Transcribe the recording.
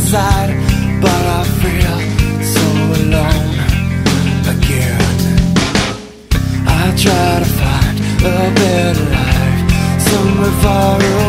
inside, but I feel so alone again. I try to find a better life somewhere far away,